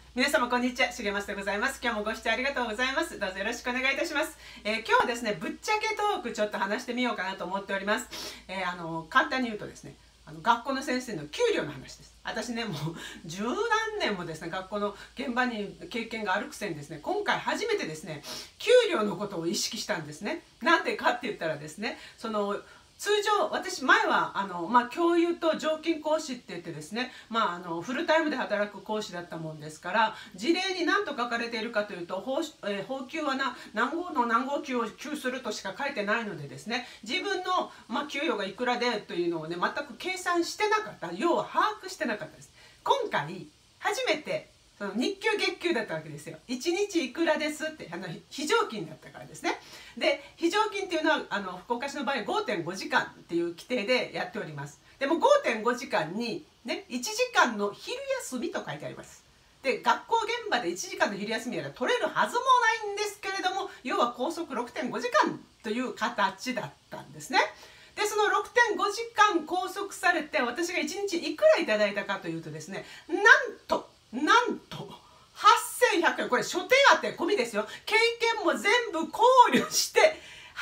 皆様こんにちは、しげますでございます。今日もご視聴ありがとうございます。どうぞよろしくお願いいたします。今日はですね、ぶっちゃけトークちょっと話してみようかなと思っております。簡単に言うとですね、学校の先生の給料の話です。私ね、もう十何年もですね、学校の現場に経験があるくせにですね、今回初めてですね、給料のことを意識したんですね。なんでかって言ったらですね、通常私前は教諭と常勤講師って言ってですね、フルタイムで働く講師だったもんですから、事例に何と書かれているかというと、報給は何号の何号給を給するとしか書いてないのでですね、自分の、給与がいくらでというのをね、全く計算してなかった、要は把握してなかったです。今回初めてその日給月給だったわけですよ。1日いくらですって非常勤だったからですね。で非常勤っていうのは福岡市の場合 5.5 時間っていう規定でやっております。でも 5.5 時間にね1時間の昼休みと書いてあります。で学校現場で1時間の昼休みなら取れるはずもないんですけれども、要は拘束 6.5 時間という形だったんですね。でその 6.5 時間拘束されて、私が1日いくらいただいたかというとですね、なんと8100円、これ諸手当込みですよ。経験も全部考慮して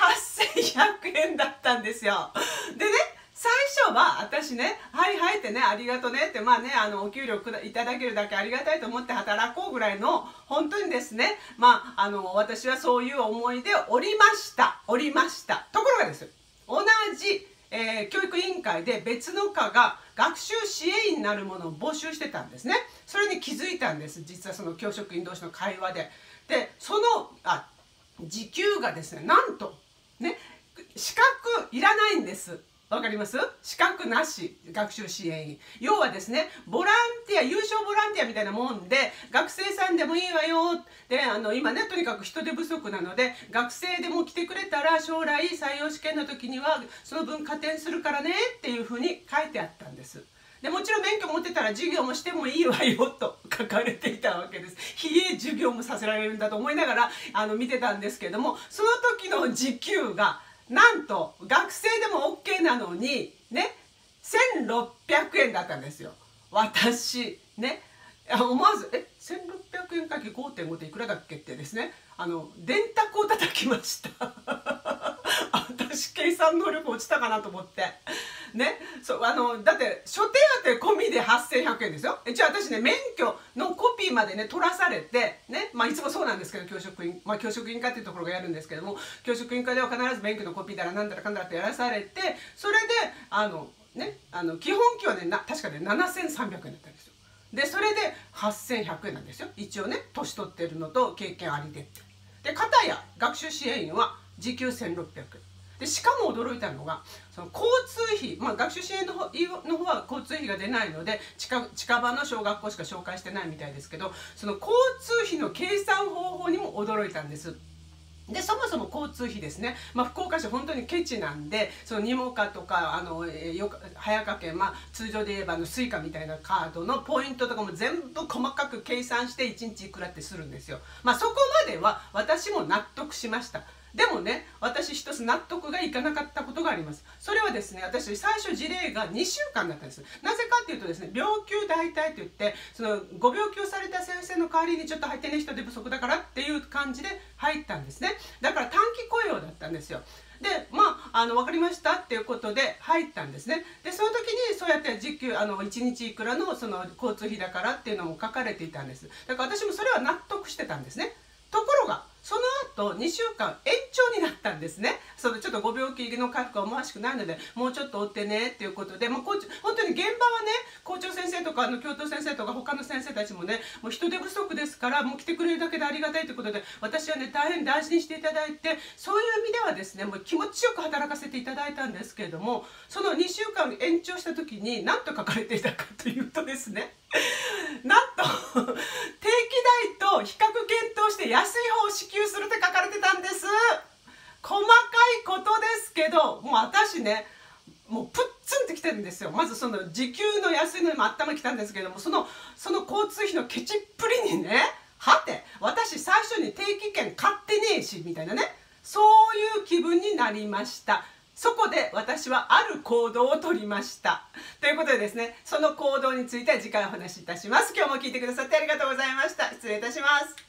8100円だったんですよ。でね、最初は私ね、はいはいってね、ありがとねって、お給料いただけるだけありがたいと思って働こうぐらいの、本当にですね、私はそういう思いでおりました。ところがですよ、同じ教育委員会で別の課が学習支援員になるものを募集してたんですね。それに気づいたんです、実はその教職員同士の会話で。でその時給がですね、なんとね、資格いらないんです。わかります？資格なし学習支援員、要はですね、ボランティア、有償ボランティアみたいなもんで、学生さんでもいいわよで、今ね、とにかく人手不足なので、学生でも来てくれたら将来採用試験の時にはその分加点するからねっていうふうに書いてあったんです。でもちろん免許持ってたら授業もしてもいいわよと書かれていたわけです。非営授業もさせられるんだと思いながら見てたんですけれども、その時の時給がなんと学生でも OK なのにね、1600円だったんですよ。私ね、思わず1600円かけ 5.5 っていくらだっけってですね、電卓を叩きました私計算能力落ちたかなと思ってね。だって諸手当込みで8100円ですよ。じゃあ私ね、免許のコピーまでね取らされてね、いつもそうなんですけど、教職員課っていうところがやるんですけども、教職員課では必ず免許のコピーだらなんだらかんだらってやらされて、それで基本給はね確かね7300円だったんですよ。でそれで8100円なんですよ、一応ね、年取ってるのと経験ありでって。で片や学習支援員は時給1600円で、しかも驚いたのがその交通費、学習支援の方は交通費が出ないので近場の小学校しか紹介してないみたいですけど、その交通費の計算方法にも驚いたんです。でそもそも交通費ですね、福岡市本当にケチなんで、そのニモカとか早川県、通常で言えばスイカみたいなカードのポイントとかも全部細かく計算して1日いくらってするんですよ。そこまでは私も納得しました。でもね、私一つ納得がいかなかったことがあります。それはですね、私最初事例が2週間だったんです。なぜかっていうとですね、病休代替といって、そのご病気をされた先生の代わりにちょっと入ってね、人手不足だからっていう感じで入ったんですね。だから短期雇用だったんですよ。で分かりましたっていうことで入ったんですね。でその時にそうやって時給1日いくらのその交通費だからっていうのも書かれていたんです。だから私もそれは納得してたんですね。ところがその後2週間延長になったんですね。ちょっとご病気の回復が思わしくないのでもうちょっと追ってねっていうことで、本当に現場はね、校長先生とか教頭先生とか他の先生たちもね、もう人手不足ですから、もう来てくれるだけでありがたいということで、私はね大変大事にしていただいて、そういう意味ではですね、もう気持ちよく働かせていただいたんですけれども、その2週間延長した時に何と書かれていたかというとですね、なんと定期代と比較検討して安い方を支給するって書かれてたんです。細かいことですけど、もう私ね、もうプッツンってきてるんですよ。まずその時給の安いのにも頭きたんですけども、その交通費のケチっぷりにね、はて私最初に定期券買ってねえしみたいなね、そういう気分になりました。 そこで私はある行動をとりました。ということでですね、その行動については次回お話しいたします。今日も聞いてくださってありがとうございました。失礼いたします。